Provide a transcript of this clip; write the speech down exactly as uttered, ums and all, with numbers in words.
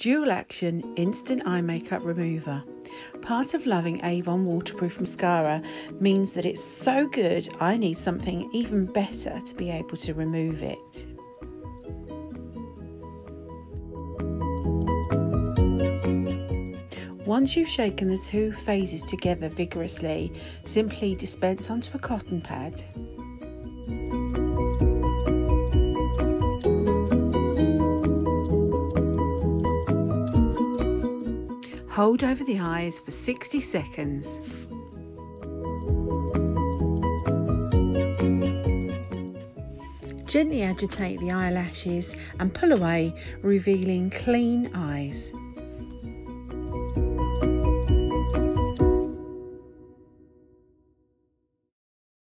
Dual Action Instant Eye Makeup Remover. Part of loving Avon waterproof mascara means that it's so good I need something even better to be able to remove it. Once you've shaken the two phases together vigorously, simply dispense onto a cotton pad. Hold over the eyes for sixty seconds. Gently agitate the eyelashes and pull away, revealing clean eyes.